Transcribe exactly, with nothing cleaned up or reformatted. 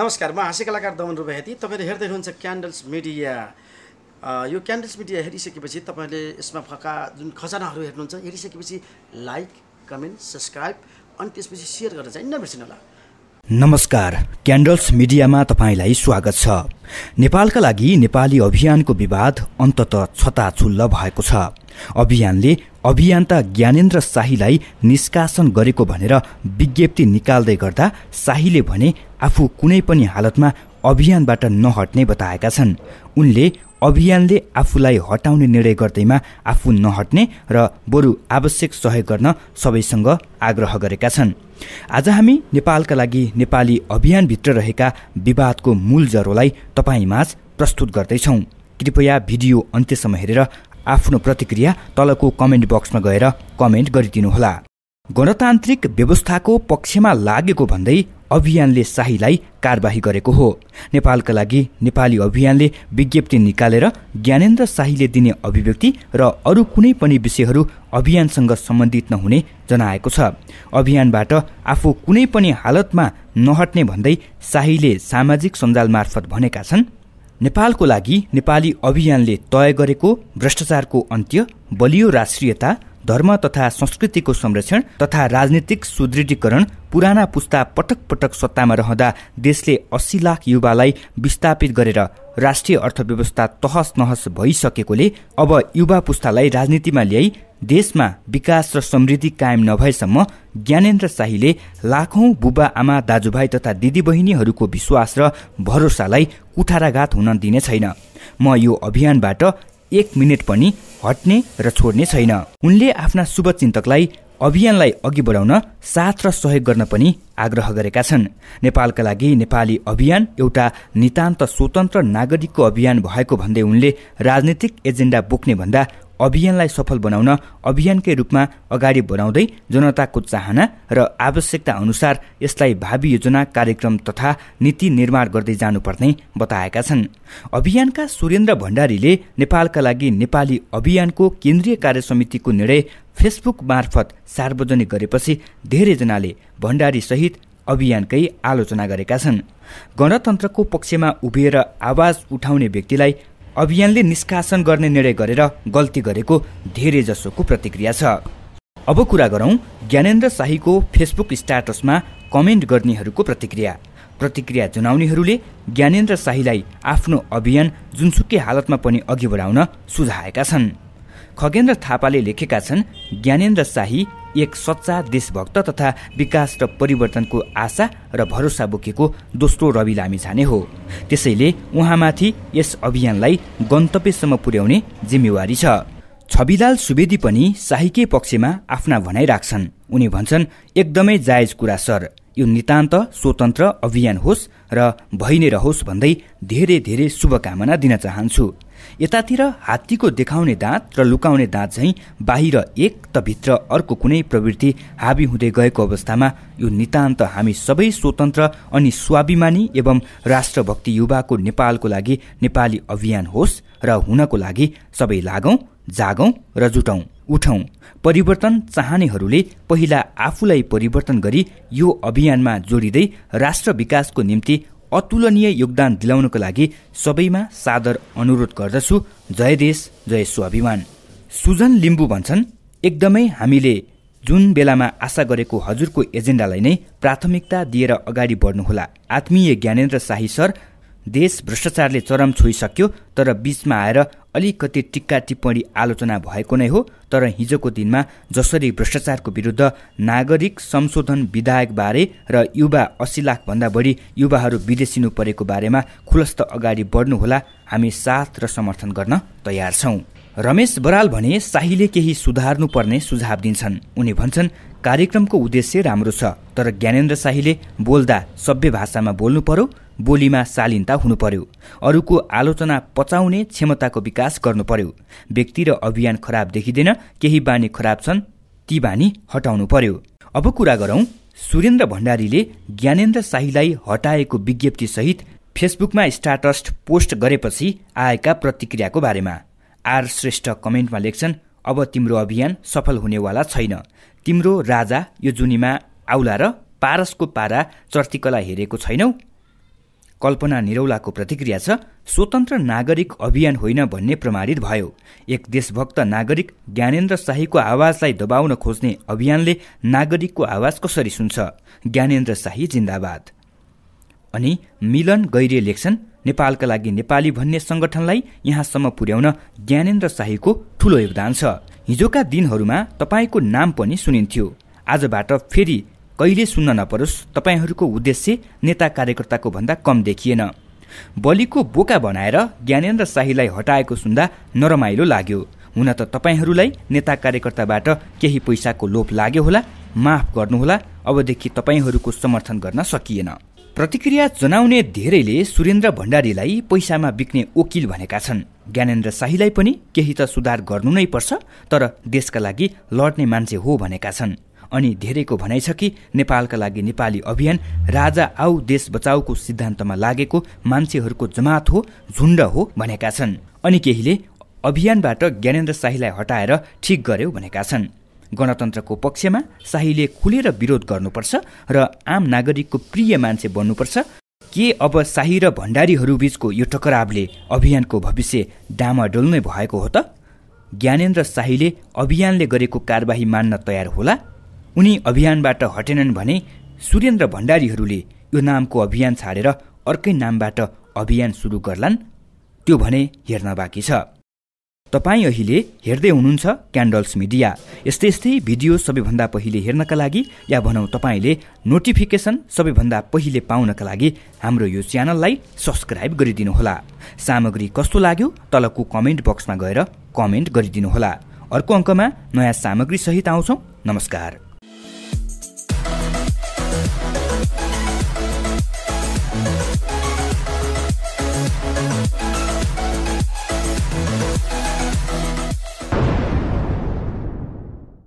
नमस्कार, म हाँस्य कलाकार दमन रुबेहेती। तपाईँले हेर्दै हुनुहुन्छ क्यान्डल्स मिडिया। यो क्यान्डल्स मिडिया हेरिसकेपछि तपाईँले यसमा भएका जुन खजानाहरू हेर्नुहुन्छ, हेरिसकेपछि लाइक, कमेन्ट, सब्सक्राइब अनि त्यसपछि सेयर गर्न चाहिँ नबिर्सिनु होला। नमस्कार, क्यान्डल्स मिडियामा तपाईलाई स्वागत छ। नेपालका लागि नेपाली अभियानको विवाद अन्ततः छताछुल्ल भएको छ। अभियानले अभियन्ता ज्ञानेन्द्र शाहीलाई निष्कासन गरेको भनेर विज्ञप्ति निकाल्दै गर्दा शाहीले भने आफू कुनै पनि हालतमा अभियानबाट नहट्ने बताएका छन्। उनले अभियानले आफूलाई हटाउने निर्णय गर्दैमा आफू नहट्ने र बरु आवश्यक सहयोग गर्न सबैसँग आग्रह गरेका छन्। आज हामी नेपालका लागि नेपाली अभियानभित्र रहेका विवादको मूल जरोलाई तपाईमाझ प्रस्तुत गर्दैछौं। कृपया भिडियो अन्त्यसम्म हेरेर आफ्नो प्रतिक्रिया तलको कमेन्ट बक्समा गएर कमेन्ट गरिदिनुहोला। गणतान्त्रिक व्यवस्थाको पक्षमा लागेको भन्दै अभियानले शाहीलाई कारबाही गरेको हो। नेपालका लागि नेपाली अभियानले विज्ञप्ति निकालेर ज्ञानेन्द्र शाहीले दिने अभिव्यक्ति र अरू कुनै पनि विषयहरू अभियानसँग सम्बन्धित नहुने जनाएको छ। अभियानबाट आफू कुनै पनि हालतमा नहट्ने भन्दै शाहीले सामाजिक सञ्जाल मार्फत भनेका छन्, नेपालको लागि नेपाली अभियानले तय गरेको भ्रष्टाचारको अन्त्य, बलियो राष्ट्रियता, धर्म तथा संस्कृतिको संरक्षण तथा राजनीतिक सुदृढीकरण, पुराना पुस्ता पटक पटक सत्तामा रहँदा देशले अस्सी लाख युवालाई विस्थापित गरेर राष्ट्रिय अर्थव्यवस्था तहस नहस भइसकेकोले अब युवा पुस्तालाई राजनीतिमा ल्याई देशमा विकास र समृद्धि कायम नभएसम्म ज्ञानेन्द्र शाहीले लाखौं बुबा आमा दाजुभाइ तथा दिदीबहिनीहरूको विश्वास र भरोसालाई कुठाराघात हुन दिने छैन। म यो अभियानबाट एक मिनट पनि हट्ने र छोड्ने छैन। उनले आफ्ना शुभचिन्तकलाई अभियानलाई अघि बढाउन साथ र सहयोग गर्न पनि आग्रह गरेका छन्। नेपालका लागि नेपाली अभियान एउटा नितान्त स्वतन्त्र नागरिकको अभियान भएको भन्दै उनले राजनीतिक एजेन्डा बोक्ने भन्दा अभियानलाई सफल बनाउन अभियानकै रूपमा अगाडि बढाउँदै जनताको चाहना र आवश्यकता अनुसार यसलाई भावी योजना, कार्यक्रम तथा नीति निर्माण गर्दै जानुपर्ने बताएका छन्। अभियानका सुरेन्द्र भण्डारीले नेपालका लागि नेपाली अभियानको केन्द्रीय कार्य समितिको निर्णय फेसबुक मार्फत सार्वजनिक गरेपछि धेरैजनाले भण्डारी सहित अभियानकै आलोचना गरेका छन्। गणतन्त्रको पक्षमा उभिएर आवाज उठाउने व्यक्तिलाई अभियानले निष्कासन गर्ने निर्णय गरेर गल्ती गरेको धेरै जसोको प्रतिक्रिया छ। अब कुरा गरौं ज्ञानेन्द्र शाहीको फेसबुक स्ट्याटसमा कमेन्ट गर्नेहरूको प्रतिक्रिया। प्रतिक्रिया जनाउनेहरूले ज्ञानेन्द्र शाहीलाई आफ्नो अभियान जुनसुकै हालतमा पनि अघि बढाउन सुझाएका छन्। खगेन्द्र थापाले लेखेका छन्, ज्ञानेन्द्र शाही एक सच्चा देशभक्त तथा विकास र परिवर्तनको आशा र भरोसा बोकेको दोस्रो रवि लामिछाने हो। त्यसैले उहाँमाथि यस अभियानलाई गन्तव्यसम्म पुर्याउने जिम्मेवारी छ। छविलाल सुवेदी पनि शाहीकै पक्षमा आफ्ना भनाइ राख्छन्। उनी भन्छन्, एकदमै जायज कुरा सर, यो नितान्त स्वतन्त्र अभियान होस् र भइ नै रहोस् भन्दै धेरै धेरै शुभकामना दिन चाहन्छु। यतातिर हात्तीको देखाउने दाँत र लुकाउने दाँत झैं बाहिर एक त भित्र अर्को कुनै प्रवृत्ति हाबी हुँदै गएको अवस्थामा यो नितान्त हामी सबै स्वतन्त्र अनि स्वाभिमानी एवं राष्ट्रभक्ति युवाको नेपालको लागि नेपाली अभियान होस् र हुनको लागि सबै लागौं, जागौं र जुटौं, उठौं। परिवर्तन चाहनेहरूले पहिला आफूलाई परिवर्तन गरी यो अभियानमा जोडिँदै राष्ट्र विकासको निम्ति अतुलनीय योगदान दिलाउनको लागि सबैमा सादर अनुरोध गर्दछु। जय देश, जय स्वाभिमान। सुजन लिम्बू भन्छन्, एकदमै हामीले जुन बेलामा आशा गरेको हजुरको एजेन्डालाई नै प्राथमिकता दिएर अगाडि बढ्नुहोला। आत्मीय ज्ञानेन्द्र शाही सर, देश भ्रष्टाचारले चरम छोइसक्यो, तर बीचमा आएर अलिकति टिक्का टिप्पणी आलोचना भएको नै हो। तर हिजोको दिनमा जसरी भ्रष्टाचारको विरुद्ध नागरिक संशोधन विधेयक बारे र युवा अस्सी लाख भन्दा बढी युवाहरू विदेशिनु परेको बारेमा खुलस्त अगाडि बढ्नुहोला। हामी साथ र समर्थन गर्न तयार छौं। रमेश बराल भने शाहीले केही सुधार्नु पर्ने सुझाव दिन्छन्। उनी भन्छन्, कार्यक्रमको उद्देश्य राम्रो छ, तर ज्ञानेन्द्र शाहीले बोल्दा सभ्य भाषामा बोल्नु पर्यो, बोलीमा शालीनता हुनु पर्यो, अरूको आलोचना पचाउने क्षमताको विकास गर्नु पर्यो। व्यक्ति र अभियान खराब देखिँदैन, केही बानी खराब छन्, ती बानी हटाउनु पर्यो। अब कुरा गरौं सुरेन्द्र भण्डारीले ज्ञानेन्द्र शाहीलाई हटाएको विज्ञप्ति सहित फेसबुकमा स्ट्याटस पोस्ट गरेपछि आएका प्रतिक्रियाको बारेमा। आर श्रेष्ठ कमेन्टमा लेख्छन्, अब तिम्रो अभियान सफल हुनेवाला छैन। तिम्रो राजा यो जुनीमा आउला र पारसको पारा चर्तिकला हेरेको छैनौ। कल्पना निरौलाको प्रतिक्रिया छ, स्वतन्त्र नागरिक अभियान होइन भन्ने प्रमाणित भयो। एक देशभक्त नागरिक ज्ञानेन्द्र शाहीको आवाजलाई दबाउन खोज्ने अभियानले नागरिकको आवाज कसरी सुन्छ? ज्ञानेन्द्र शाही जिन्दाबाद। अनि मिलन गैरे लेख्छन्, नेपालका लागि नेपाली भन्ने संगठनलाई यहाँसम्म पुर्याउन ज्ञानेन्द्र शाहीको ठूलो योगदान छ। हिजोका दिनहरूमा तपाईँको नाम पनि सुनिन्थ्यो। आजबाट फेरि कहिले सुन्न नपरोस्, तपाईँहरूको उद्देश्य नेता कार्यकर्ताको भन्दा कम देखिएन। बलिको बोका बनाएर ज्ञानेन्द्र शाहीलाई हटाएको सुन्दा नरमाइलो लाग्यो। हुन त तपाईँहरूलाई नेता कार्यकर्ताबाट केही पैसाको लोभ लाग्यो होला, माफ गर्नुहोला, अबदेखि तपाईँहरूको समर्थन गर्न सकिएन। प्रतिक्रिया जनाउने धेरैले सुरेन्द्र भण्डारीलाई पैसामा बिक्ने वकिल भनेका छन्। ज्ञानेन्द्र शाहीलाई पनि केही त सुधार गर्नु नै पर्छ, तर देशका लागि लड्ने मान्छे हो भनेका छन्। अनि धेरैको भनाइ छ कि नेपालका लागि नेपाली अभियान राजा आऊ देश बचाउको सिद्धान्तमा लागेको मान्छेहरूको जमात हो, झुण्ड हो भनेका छन्। अनि केहीले अभियानबाट ज्ञानेन्द्र शाहीलाई हटाएर ठिक गर्यो भनेका छन्। गणतन्त्रको पक्षमा शाहीले खुलेर विरोध गर्नुपर्छ र आम नागरिकको प्रिय मान्छे बन्नुपर्छ। के अब शाही र भण्डारीहरू बीचको यो टकरावले अभियानको भविष्य डामाडोल नै भएको हो त? ज्ञानेन्द्र शाहीले अभियानले गरेको कारबाही मान्न तयार होला? उनी अभियानबाट हटेनन् भने सुरेन्द्र भण्डारीहरूले यो नामको अभियान छाडेर अर्कै नामबाट अभियान सुरु गर्लान्? त्यो भने हेर्न बाँकी छ। तपाईँ अहिले हेर्दै हुनुहुन्छ क्यान्डल्स मिडिया। यस्तै यस्तै भिडियो सबैभन्दा पहिले हेर्नका लागि या भनौँ तपाईँले नोटिफिकेसन सबैभन्दा पहिले पाउनका लागि हाम्रो यो च्यानललाई सब्सक्राइब गरिदिनुहोला। सामग्री कस्तो लाग्यो तलको कमेन्ट बक्समा गएर कमेन्ट गरिदिनुहोला। अर्को अङ्कमा नयाँ सामग्री सहित आउँछौँ। नमस्कार।